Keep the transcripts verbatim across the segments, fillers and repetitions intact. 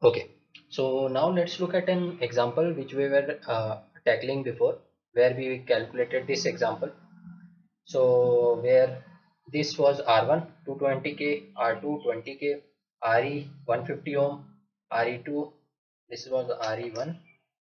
Okay, so now let's look at an example which we were uh, tackling before, where we calculated this example. So where this was R one two twenty K, R two twenty K, RE one hundred fifty ohm, R E two, this was R E one,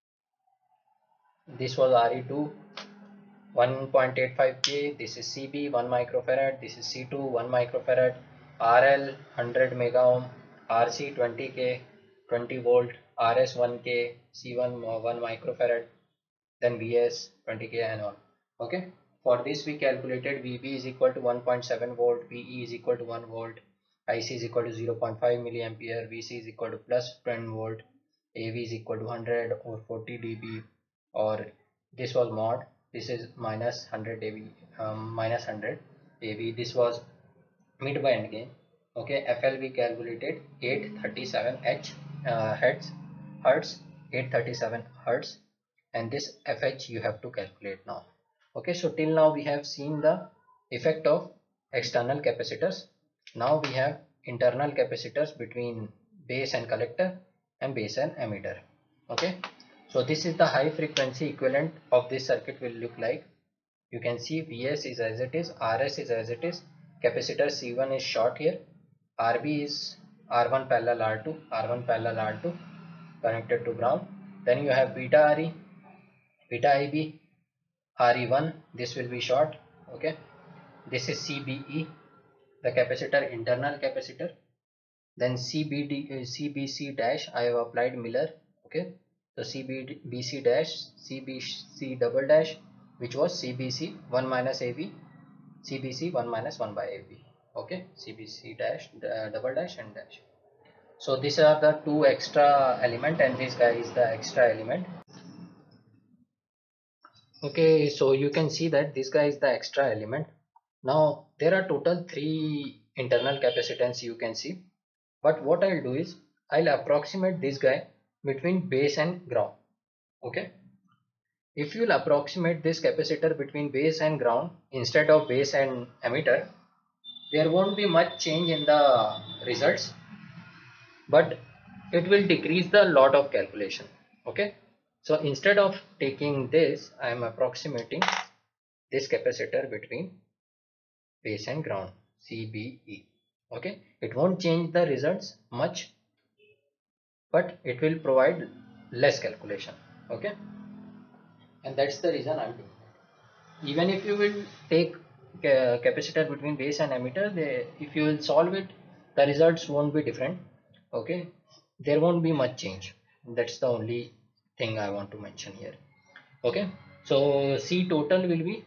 this was R E two one point eight five K, this is C B one microfarad, this is C two one microfarad, R L one hundred mega ohm, R C twenty K twenty volt, R S one K, C one one microfarad, then V S twenty K and on. Okay, for this we calculated V B is equal to one point seven volt, V E is equal to one volt, I C is equal to zero point five milliampere, V C is equal to plus ten volt, A V is equal to one hundred or forty dB, or this was mod, this is minus one hundred A V, um, minus one hundred A V, this was mid band gain. Okay, F L we calculated eight thirty-seven H uh, hertz, hertz eight thirty-seven hertz, and this F H you have to calculate now. Okay, so till now we have seen the effect of external capacitors. Now we have internal capacitors between base and collector and base and emitter. Okay, so this is the high frequency equivalent of this circuit will look like. You can see V S is as it is, R S is as it is, capacitor C one is short here, R B is R one parallel R two, R one parallel R two connected to ground. Then you have beta RE, beta I B, R E one, this will be short. Okay, this is C B E, the capacitor, internal capacitor. Then C B D, uh, C B C dash, I have applied Miller. Okay, so C B C dash, C B C double dash, which was C B C one minus A V, C B C one minus one by A V. Okay, C B C dash, uh, double dash and dash. So these are the two extra element, and this guy is the extra element. Okay, so you can see that this guy is the extra element. Now there are total three internal capacitance you can see, but what I'll do is I'll approximate this guy between base and ground. Okay, if you'll approximate this capacitor between base and ground instead of base and emitter, there won't be much change in the results, but it will decrease the lot of calculation. Okay, so instead of taking this, I am approximating this capacitor between base and ground, C B E. Okay, it won't change the results much, but it will provide less calculation. Okay, and that's the reason I'm doing it. Even if you will take ca capacitor between base and emitter, they, if you will solve it, the results won't be different. Okay, there won't be much change. That's the only thing I want to mention here. Okay, so C total will be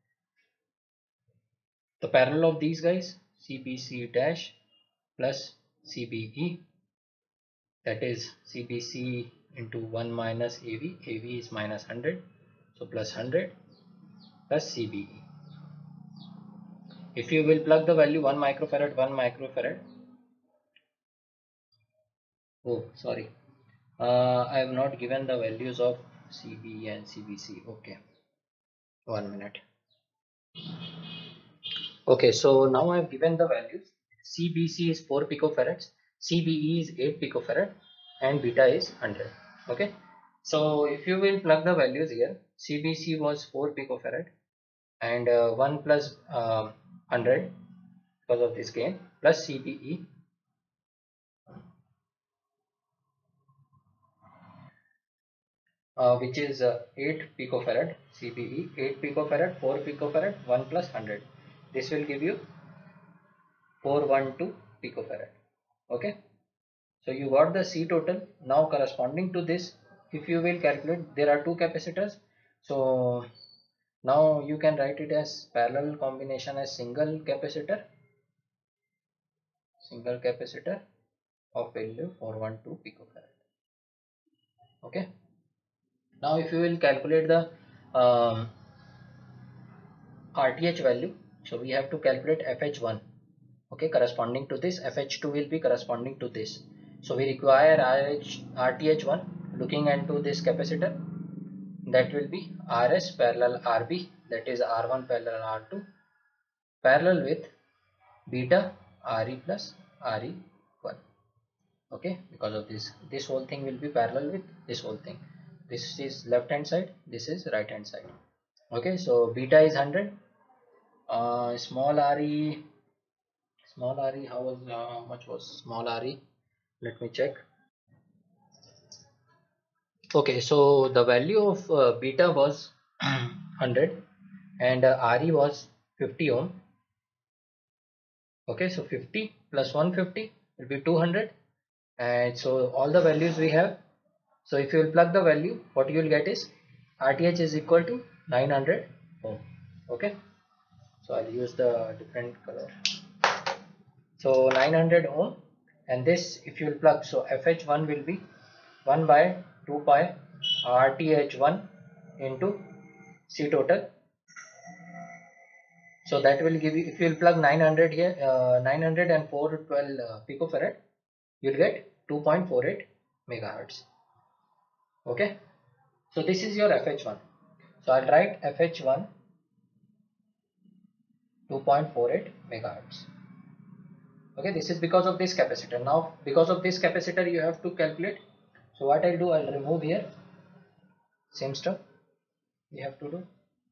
the parallel of these guys, C B C dash plus C B E, that is C B C into one minus A V, A V is minus one hundred, so plus one hundred plus C B E. If you will plug the value one microfarad, one microfarad, oh sorry, uh, I have not given the values of C B E and C B C. Okay, one minute. Okay, so now I have given the values. C B C is four picofarads, C B E is eight picofarad, and beta is one hundred. Okay, so if you will plug the values here, C B C was four picofarad and uh, one plus um, one hundred because of this gain, plus C B E uh, which is uh, eight picofarad, C B E eight picofarad, four picofarad, one plus one hundred. This will give you four hundred twelve picofarad. Okay, so you got the C total. Now corresponding to this, if you will calculate, there are two capacitors. So now you can write it as parallel combination as single capacitor, single capacitor of value four hundred twelve picofarad. Okay. Now if you will calculate the um, R T H value, so we have to calculate F H one. Okay, corresponding to this, F H two will be corresponding to this. So we require R T H one looking into this capacitor, that will be R S parallel R B, that is R one parallel R two, parallel with beta R E plus R E one. okay, because of this, this whole thing will be parallel with this whole thing. This is left hand side, this is right hand side. Okay, so beta is one hundred. Uh, small re, small re, how was uh, how much was small re? Let me check. Okay, so the value of uh, beta was one hundred and uh, Re was fifty ohm. Okay, so fifty plus one hundred fifty will be two hundred, and so all the values we have. So if you will plug the value, what you will get is R T H is equal to nine hundred ohm. Okay, so I'll use the different color. So nine hundred ohm, and this if you will plug, so F H one will be one by two pi R T H one into C total. So that will give you, if you will plug nine hundred here, uh, nine hundred and four hundred twelve uh, picofarad, you will get two point four eight megahertz. Okay, so this is your F H one. So I'll write F H one two point four eight megahertz. Okay, this is because of this capacitor. Now because of this capacitor you have to calculate. So what I'll do, I'll remove here, same stuff we have to do.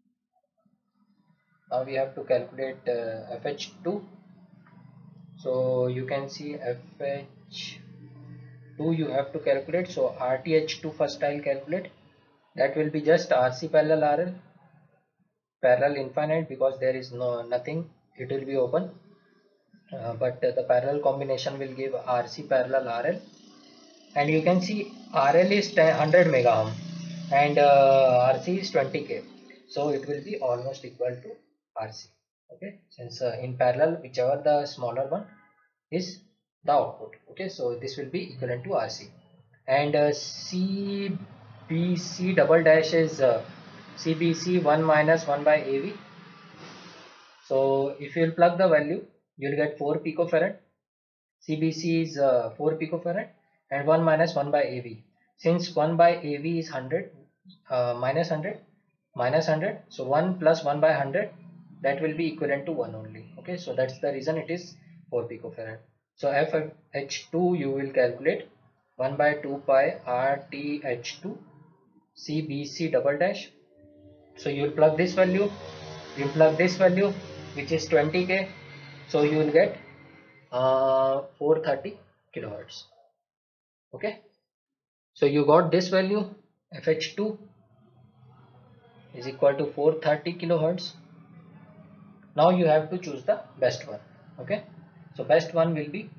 Now we have to calculate uh, F H two. So you can see F H two you have to calculate. So R T H two first I'll calculate. That will be just R C parallel R L, parallel infinite, because there is no nothing, it will be open. Uh, but uh, the parallel combination will give R C parallel R L, and you can see R L is one hundred mega ohm and uh, R C is twenty K, so it will be almost equal to R C. Okay, since uh, in parallel whichever the smaller one is the output. Okay, so this will be equivalent to R C, and uh, C B C double dash is uh, C B C one minus one by A V. So if you will plug the value, you will get four picofarad. C B C is uh, four picofarad and one minus one by A V. Since one by A V is one hundred, uh, minus one hundred, minus one hundred, so one plus one by one hundred, that will be equivalent to one only. Okay, so that's the reason it is four picofarad. So F H two you will calculate one by two pi R T H two C B C double dash. So you will plug this value, you plug this value, which is twenty K, so you will get uh, four hundred thirty kilohertz. Okay, so you got this value, F H two is equal to four hundred thirty kilohertz. Now you have to choose the best one. Okay, so best one will be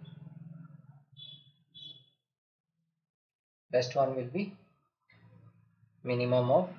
best one will be minimum of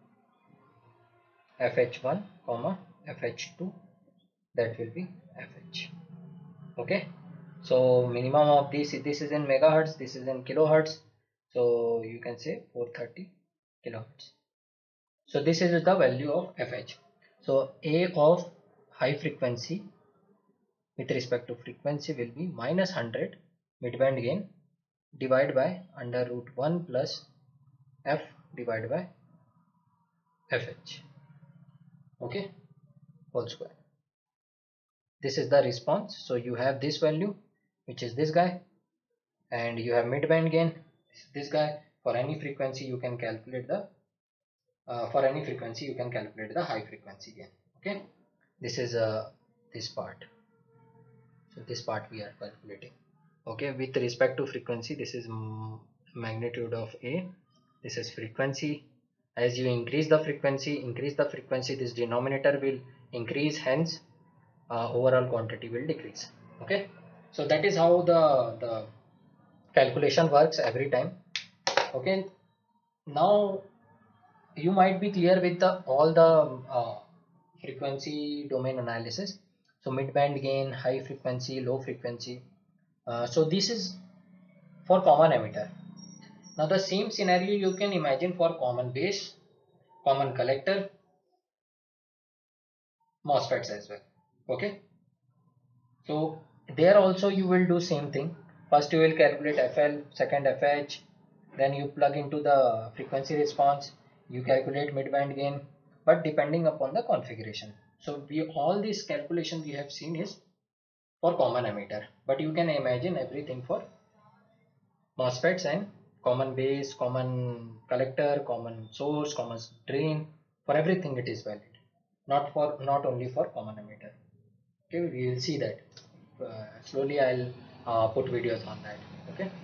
F H one comma F H two, that will be F H. Okay, so minimum of this, this is in megahertz, this is in kilohertz, so you can say four hundred thirty kilohertz. So this is the value of F H. So A of high frequency with respect to frequency will be minus one hundred midband gain divided by under root one plus F divided by F H. Okay, whole square. This is the response. So you have this value, which is this guy, and you have midband gain, this guy. For any frequency you can calculate the uh, for any frequency you can calculate the high frequency gain. Okay, this is uh, this part. So this part we are calculating. Okay, with respect to frequency, this is magnitude of A, this is frequency. As you increase the frequency increase the frequency this denominator will increase, hence uh, overall quantity will decrease. Okay, so that is how the the calculation works every time. Okay, now you might be clear with the all the uh, frequency domain analysis. So midband gain, high frequency, low frequency. Uh, so this is for common emitter. Now the same scenario you can imagine for common base, common collector, MOSFETs as well. Okay, so there also you will do same thing. First you will calculate F L, second F H, then you plug into the frequency response, you calculate midband gain, but depending upon the configuration. So we all these calculation we have seen is for common emitter, but you can imagine everything for MOSFETs and common base, common collector, common source, common drain. For everything it is valid, not for not only for common emitter. Okay, we will see that uh, slowly. I'll uh, put videos on that. Okay.